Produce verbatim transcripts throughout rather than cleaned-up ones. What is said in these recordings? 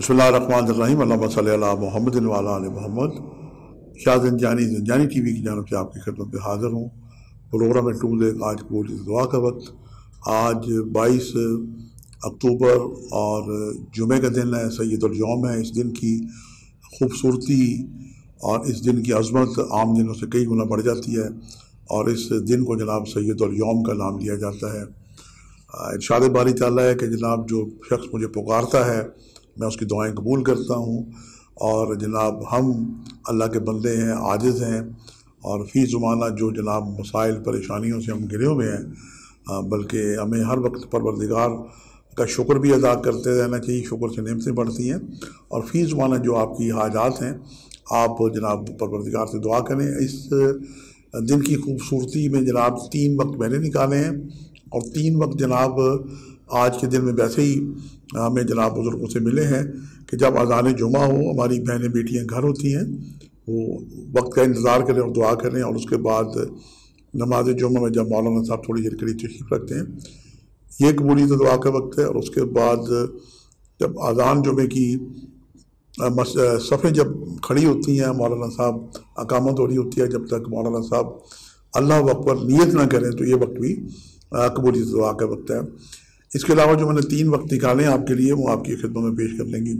बिस्मिल्लाहिर्रहमानिर्रहीम अल्लाहुम्मा सल्ली अला मुहम्मद व अला आलि मोहम्मद। शाह ज़ंजानी ज़ंजानी टी वी की जानब से आपकी खिदमत में हाज़िर हूँ। प्रोग्राम टूल आज कबूल दुआ का वक्त। आज बाईस अक्टूबर और जुमे का दिन है, सैयदुल यौम है। इस दिन की खूबसूरती और इस दिन की अज़मत आम दिनों से कई गुना बढ़ जाती है और इस दिन को जनाब सैयदुल यौम का नाम दिया जाता है। इरशाद बारी ताला है कि जनाब जो शख्स मुझे पुकारता है मैं उसकी दुआएं कबूल करता हूँ। और जनाब हम अल्लाह के बंदे हैं, आजिज़ हैं और फ़ी ज़माना जो जनाब मसाइल परेशानियों से हम घिरे हुए हैं, बल्कि हमें हर वक्त परवरदिगार का शुक्र भी अदा करते रहना चाहिए। शुक्र से नेमतें बढ़ती हैं और फ़ी ज़माना जो आपकी हाजात हैं आप जनाब परवरदिगार से दुआ करें। इस दिन की खूबसूरती में जनाब तीन वक्त मैंने निकाले हैं और तीन वक्त जनाब आज के दिन में वैसे ही हमें जनाब बुज़ुर्गों से मिले हैं कि जब अज़ान जुमा हो, हमारी बहनें बेटियां घर होती हैं, वो वक्त का इंतज़ार करें और दुआ करें। और उसके बाद नमाज जुमा में जब मौलाना साहब थोड़ी देर के लिए तशरीफ़ रखते हैं, ये कबूलियत दुआ का वक्त है। और उसके बाद जब अज़ान जुमे की सफ़ें जब खड़ी होती हैं, मौलाना साहब अकामत हो रही होती है, जब तक मौलाना साहब अल्लाह अकबर नियत ना करें तो ये वक्त भी कबूलियत दुआ का वक्त है। इसके अलावा जो मैंने तीन वक्त निकाले हैं आपके लिए, वो आपकी खिदमत में पेश कर लेंगी।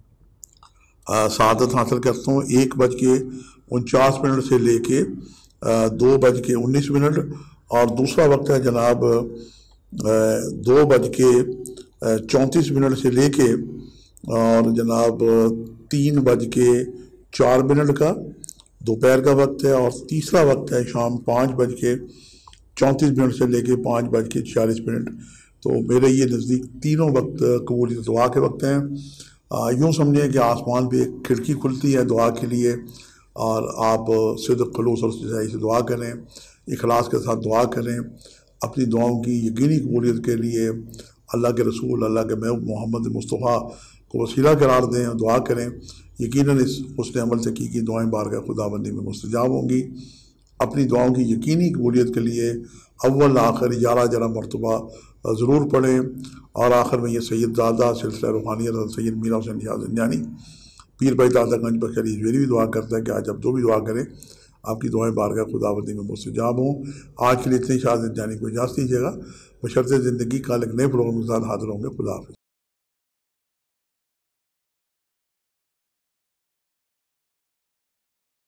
सआदत हासिल करता हूँ एक बज के उनचास मिनट से लेके दो बज के उन्नीस मिनट और दूसरा वक्त है जनाब दो बज के चौंतीस मिनट से लेके और जनाब तीन बज के चार मिनट का दोपहर का वक्त है। और तीसरा वक्त है शाम पाँच बज के चौंतीस मिनट से लेके पाँच बज के छियालीस मिनट। तो मेरे ये नज़दीक तीनों वक्त कबूलियत दुआ के वक्त हैं। यूँ समझें कि आसमान पे एक खिड़की खुलती है दुआ के लिए और आप सिद्क़ खुलूस और सच्चाई से दुआ करें, इखलास के साथ दुआ करें। अपनी दुआओं की यकीनी कबूलियत के लिए अल्लाह के रसूल, अल्लाह के महबूब मोहम्मद मुस्तफ़ा को वसीला करार दें और दुआ करें। यकीनन इस हुस्न अमल से की की दुआएँ बारगाह खुदाबंदी में मुस्तजाब होंगी। अपनी दुआओं की यकीनी कबूलियत के लिए अव्वल आखिर ग्यारह ग्यारह मरतबा ज़रूर पढ़ें। और आखिर में ये सैयद दादा सिलसिला रूहानियत और सैयद मीरा हुसैन शाह ज़ंजानी पीर भाई दादा गंज बख्शरी मेरी भी दुआ करता है कि आज आप जो भी दुआ करें आपकी दुआएं बारगाह खुदाबंदी में मुस्तजाब हों। आज के लिए इतनी शाह ज़ंजानी को इजाज़त दीजिएगा। बशर्ते ज़िंदगी का एक नए प्रोग्राम के साथ हाज़िर होंगे। खुदा हाफ़िज़।